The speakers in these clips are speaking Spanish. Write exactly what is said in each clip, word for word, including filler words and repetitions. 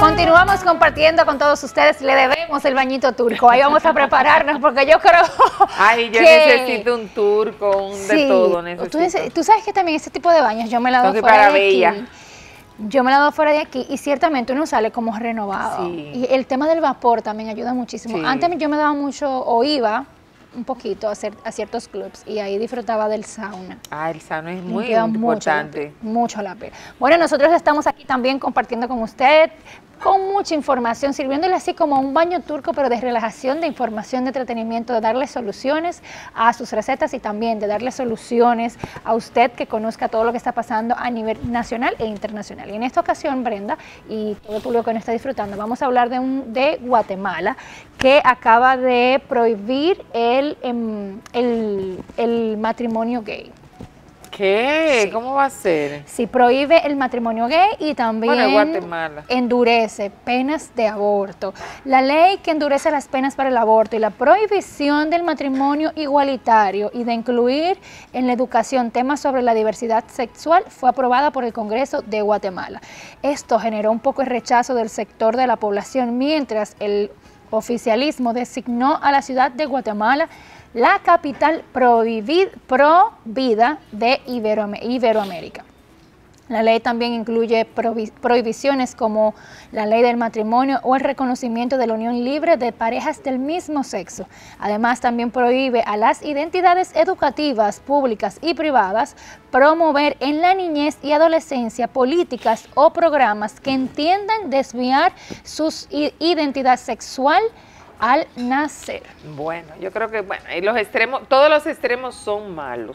Continuamos compartiendo con todos ustedes. Le debemos el bañito turco. Ahí vamos a prepararnos porque yo creo Ay, yo que... necesito un turco, un sí, de todo necesito. Tú, dices, tú sabes que también ese tipo de baños yo me la doy Entonces, fuera para de bella. aquí. Yo me la doy fuera de aquí y ciertamente uno sale como renovado. Sí. Y el tema del vapor también ayuda muchísimo. Sí. Antes yo me daba mucho, o iba un poquito a, hacer, a ciertos clubs y ahí disfrutaba del sauna. Ah, el sauna es muy Queda importante. Mucho, mucho la pena. Bueno, nosotros estamos aquí también compartiendo con usted, con mucha información, sirviéndole así como un baño turco, pero de relajación, de información, de entretenimiento, de darle soluciones a sus recetas y también de darle soluciones a usted que conozca todo lo que está pasando a nivel nacional e internacional. Y en esta ocasión, Brenda, y todo el público que nos está disfrutando, vamos a hablar de, un, de Guatemala, que acaba de prohibir el, el, el matrimonio gay. ¿Qué? Sí. ¿Cómo va a ser? Sí, prohíbe el matrimonio gay y también bueno, Guatemala. endurece penas de aborto. La ley que endurece las penas para el aborto y la prohibición del matrimonio igualitario y de incluir en la educación temas sobre la diversidad sexual fue aprobada por el Congreso de Guatemala. Esto generó un poco el rechazo del sector de la población, mientras el oficialismo designó a la ciudad de Guatemala la capital pro vida de Iberoamérica. La ley también incluye prohibiciones como la ley del matrimonio o el reconocimiento de la unión libre de parejas del mismo sexo. Además, también prohíbe a las identidades educativas públicas y privadas promover en la niñez y adolescencia políticas o programas que entiendan desviar su identidad sexual al nacer. Bueno, yo creo que, bueno, y los extremos, todos los extremos son malos.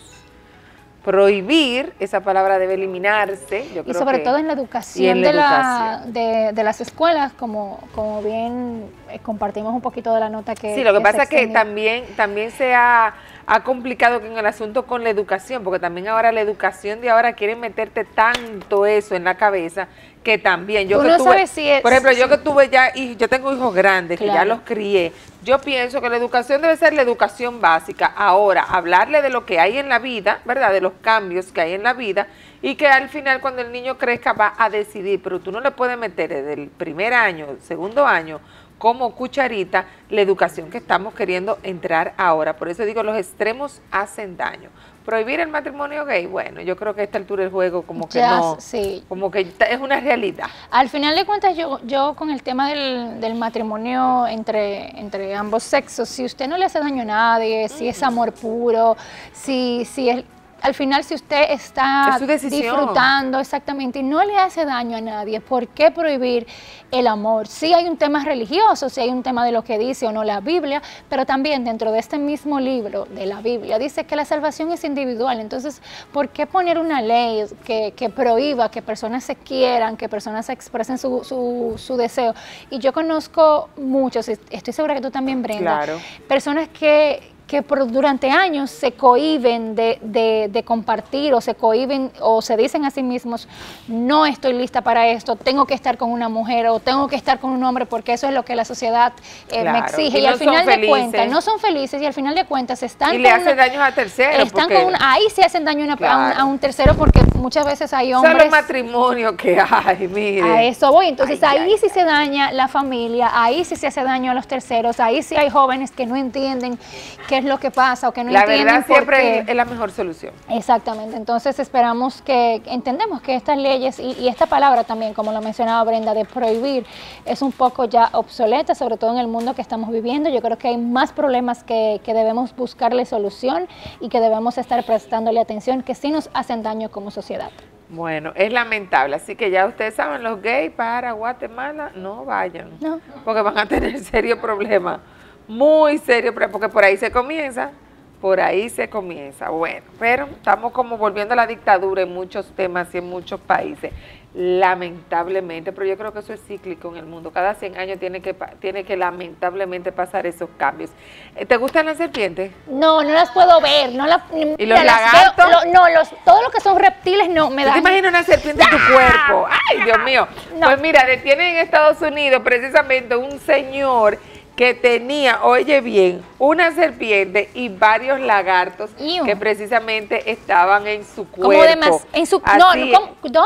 Prohibir, esa palabra debe eliminarse. Yo creo y sobre que, todo en la educación, en la de, educación. La, de, de las escuelas, como, como bien eh, compartimos un poquito de la nota que... Sí, lo que, que pasa es que también, también se ha, ha complicado en el asunto con la educación, porque también ahora la educación de ahora quieren meterte tanto eso en la cabeza, que también yo Tú que no tuve, sabes si es, por ejemplo, yo sí. que tuve ya, y yo tengo hijos grandes, Claro. que ya los crié, yo pienso que la educación debe ser la educación básica. Ahora, hablarle de lo que hay en la vida, ¿verdad? De los cambios que hay en la vida, y que al final cuando el niño crezca va a decidir, pero tú no le puedes meter desde el primer año, segundo año, como cucharita, la educación que estamos queriendo entrar ahora. Por eso digo, los extremos hacen daño. Prohibir el matrimonio gay, bueno, yo creo que a esta altura del juego como que ya, no, sí. como que es una realidad. Al final de cuentas, yo, yo con el tema del, del matrimonio entre, entre ambos sexos, si usted no le hace daño a nadie, si es amor puro, si, si es... Al final, si usted está disfrutando exactamente y no le hace daño a nadie, ¿por qué prohibir el amor? Sí hay un tema religioso, sí hay un tema de lo que dice o no la Biblia, pero también dentro de este mismo libro de la Biblia dice que la salvación es individual. Entonces, ¿por qué poner una ley que, que prohíba que personas se quieran, que personas expresen su, su, su deseo? Y yo conozco muchos, estoy segura que tú también, Brenda, Claro. personas que... que por, durante años se cohíben de, de, de compartir o se cohíben o se dicen a sí mismos, no estoy lista para esto, tengo que estar con una mujer o tengo que estar con un hombre porque eso es lo que la sociedad eh, Claro. me exige. Y, y no al final de felices. cuentas, no son felices y al final de cuentas están Y con le hacen una, daños a terceros. están porque con una, ahí se hacen daño una, claro. a, un, a un tercero porque muchas veces hay hombres... Son los matrimonios que hay, mire. A eso voy, entonces Ay, ahí ay, sí ay. se daña la familia, ahí sí se hace daño a los terceros, ahí sí hay jóvenes que no entienden qué es lo que pasa o que no La entienden verdad por siempre qué. es, es la mejor solución. Exactamente, entonces esperamos que, entendemos que estas leyes y, y esta palabra también, como lo mencionaba Brenda, de prohibir, es un poco ya obsoleta, sobre todo en el mundo que estamos viviendo. Yo creo que hay más problemas que, que debemos buscarle solución y que debemos estar prestándole atención, que sí nos hacen daño como sociedad. Bueno, es lamentable, así que ya ustedes saben, los gays para Guatemala no vayan, No. porque van a tener serio problema, muy serio, porque por ahí se comienza, por ahí se comienza. Bueno, pero estamos como volviendo a la dictadura en muchos temas y en muchos países, lamentablemente, pero yo creo que eso es cíclico en el mundo, cada cien años tiene que, tiene que lamentablemente pasar esos cambios. ¿Te gustan las serpientes? No, no las puedo ver, no la, ¿Y los las lagartos? veo, lo, no, los, todo lo que son reptiles no me ¿Tú da. te imaginas una serpiente en tu cuerpo? ¡Ay, Dios mío! No. Pues mira, detienen en Estados Unidos precisamente un señor que tenía, oye bien, una serpiente y varios lagartos Iu. que precisamente estaban en su cuerpo. Como de más, en su, no, Así, no, ¿cómo? ¿Dónde?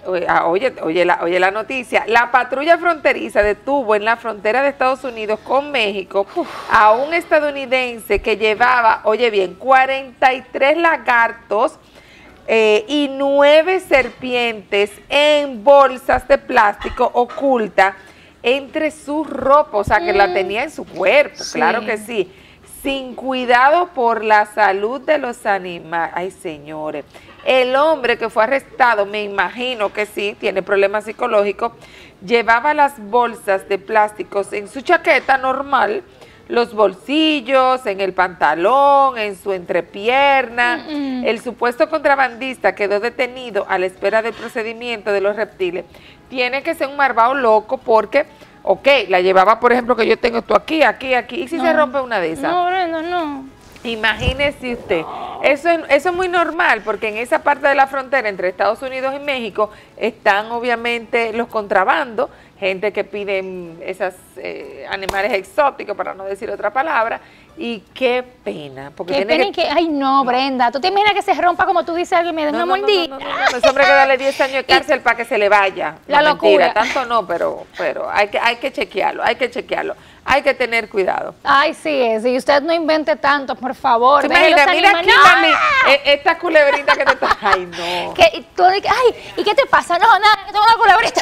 oye, oye, la, oye la noticia, la patrulla fronteriza detuvo en la frontera de Estados Unidos con México Uf. a un estadounidense que llevaba, oye bien, cuarenta y tres lagartos eh, y nueve serpientes en bolsas de plástico oculta entre su ropa, o sea que mm. la tenía en su cuerpo, sí. claro que sí, sin cuidado por la salud de los animales. Ay, señores, el hombre que fue arrestado, me imagino que sí, tiene problemas psicológicos, llevaba las bolsas de plásticos en su chaqueta normal, los bolsillos, en el pantalón, en su entrepierna. Mm -mm. El supuesto contrabandista quedó detenido a la espera del procedimiento de los reptiles. Tiene que ser un malvado loco porque, ok, la llevaba, por ejemplo, que yo tengo esto aquí, aquí, aquí, ¿y si no. se rompe una de esas? No, Brenda, no. Imagínese usted, eso es, eso es muy normal porque en esa parte de la frontera entre Estados Unidos y México están obviamente los contrabandos, gente que pide esos eh, animales exóticos, para no decir otra palabra, y qué pena. Porque qué tiene pena que, que, ay no, Brenda, tú te imaginas que se rompa como tú dices, alguien me da no, una no, mordida. No, no, no, no, no, ese hombre hay que darle diez años de cárcel para que se le vaya. La no, locura. Mentira, tanto no, pero, pero hay que, hay que chequearlo, hay que chequearlo. Hay que tener cuidado. Ay, sí es. Y usted no invente tanto, por favor. Imagina, mira aquí, ¡no! mami, esta culebrita que te está... Ay, no. ¿Qué, y, tú, ay, ¿y qué te pasa? No, nada, que tengo una culebrita.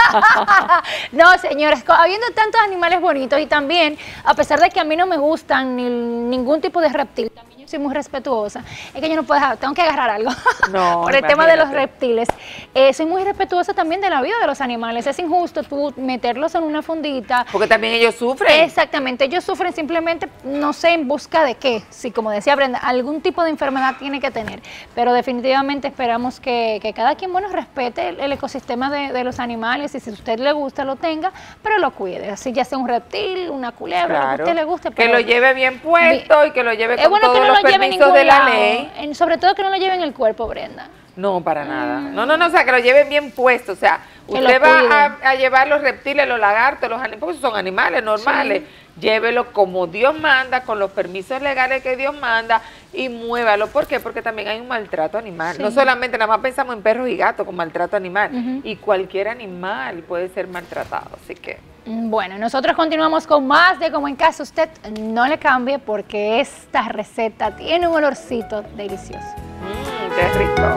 No, señores, habiendo tantos animales bonitos y también, a pesar de que a mí no me gustan ni, ningún tipo de reptil, también yo soy muy respetuosa, es que yo no puedo dejar, tengo que agarrar algo. No, por el imagínate. tema de los reptiles. Eh, soy muy respetuosa también de la vida de los animales. Es injusto tú meterlos en una fundita. Porque también ellos sufren. Exactamente, ellos sufren simplemente, no sé en busca de qué, sí, como decía Brenda, algún tipo de enfermedad tiene que tener, pero definitivamente esperamos que, que cada quien, bueno, respete el, el ecosistema de, de los animales y si a usted le gusta lo tenga, pero lo cuide, así ya sea un reptil, una culebra, claro. lo que a usted le guste. Que lo lleve bien puesto y que lo lleve con bueno todos que no los lo lleve permisos de la lado, ley. En, sobre todo que no lo lleve en el cuerpo, Brenda. No, para nada. No, no, no, o sea, que lo lleven bien puesto, o sea, que usted va a, a llevar los reptiles, los lagartos, los animales, porque son animales normales, sí. Llévelo como Dios manda, con los permisos legales que Dios manda y muévalo. ¿Por qué? Porque también hay un maltrato animal. Sí. No solamente, nada más pensamos en perros y gatos con maltrato animal, uh-huh. y cualquier animal puede ser maltratado, así que... Bueno, nosotros continuamos con más de Como en Casa. Usted no le cambie porque esta receta tiene un olorcito delicioso. Mmm, qué rico.